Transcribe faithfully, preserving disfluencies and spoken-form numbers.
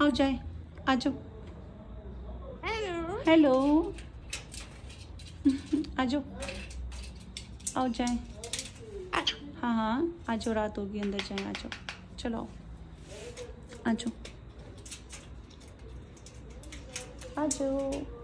आओ जाए, आ जाओ। हेलो हेलो आ जाओ, आओ जाए। हाँ हाँ आ जाओ, रात होगी, अंदर जाए, आ जाओ, चलो आओ, आ जाओ, आ जाओ।